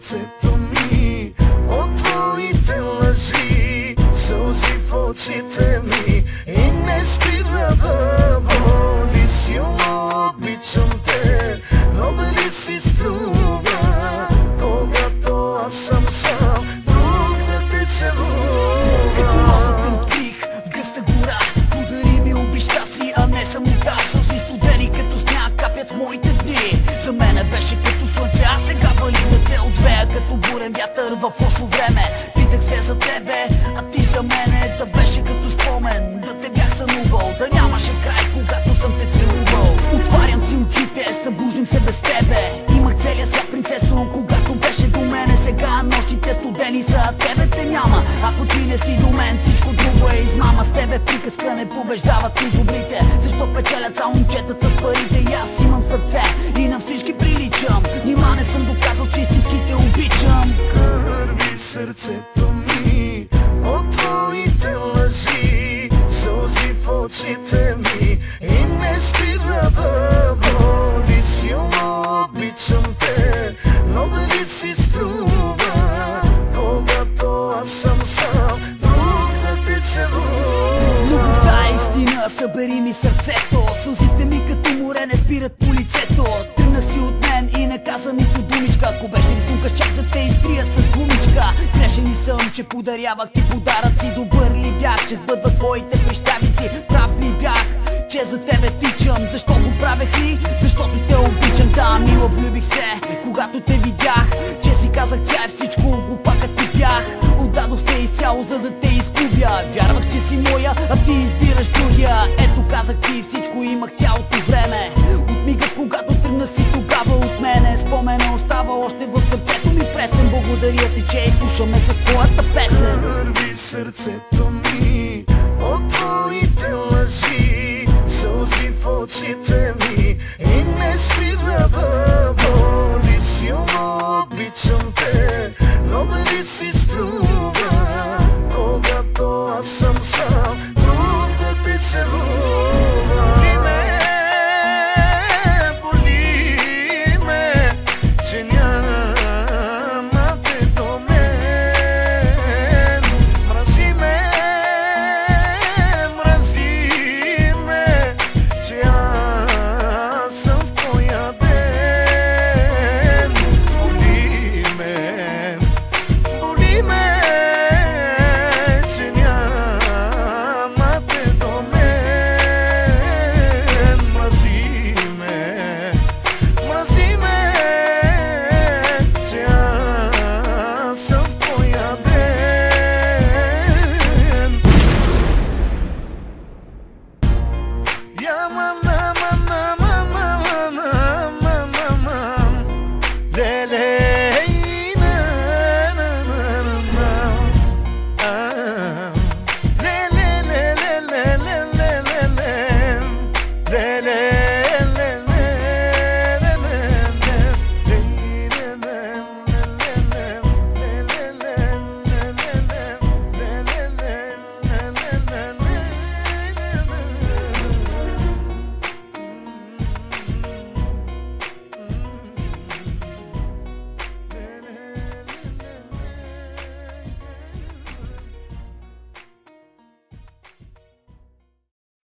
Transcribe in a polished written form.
сърцето ми от твоите лъжи, сълзи в очите ми и не спира да боли. Силно обичам те, но дали си струва, когато аз съм сам, друг да те целува? Като розата открих в гъста гора, подари ми обичта си, а не самота. Сълзи студени като сняг капят в моите дни. За мене беше като слънце, а сега вали да те отвея като бурен вятър в лошо време. Питах се за тебе, а ти за мене, да беше като спомен, да те бях сънувал, да нямаше край, когато съм те целувал. Отварям си очите, събуждам се без тебе. Имах целия свят, принцесо, когато беше до мене. Сега нощите студени са, а тебе те няма. Ако ти не си до мен, всичко друго е измама. С тебе приказка не побеждават и добрите. Защо печелят само момчетата с парите? И аз имам сърце и на всички приличам. Нима не съм доказал, че истинските обичам. Кърви сърцето ми от твоите лъжи, сълзи в очите ми и не спира да боли. Силно обичам те, но дали си струва, когато аз съм сам, друг да те целува? Любовта е истина, събери ми сърцето. Сълзите ми като море не спират по лицето. Тръгна си от мен и не каза нито думичка. Ако беше рисунка, чак да те изтрия с гумичка. Грешен ли съм, че подарявах ти подаръци? Добър ли бях, че сбъдват твоите прищавици? Прав ли бях, че за тебе тичам? Защо го правех ли? Защото те обичам. Да, мила, влюбих се, когато те видях. Че си казах, тя е всичко, глупакът ти бях. Отдадох се изцяло, за да те изгубя. Вярвах, че си моя, а ти избираш другия. Ето, казах ти, всичко имах цялото време. От мигът, когато тръгна си тогава от мене, спомена остава още в сърцето ми пресен. Благодаря ти, че изслушаме с твоята песен. Кърви сърцето ми от твоите лъжи, сълзи в очите ми и не спира да боли. Силно обичам те, но дали си струва, когато аз съм сам, друг да те целува? Боли ме, че няма те до мен. Мрази ме, че аз съм в твоя ден. Боли ме, че няма те до мен. Мрази ме, че аз съм в твоя ден.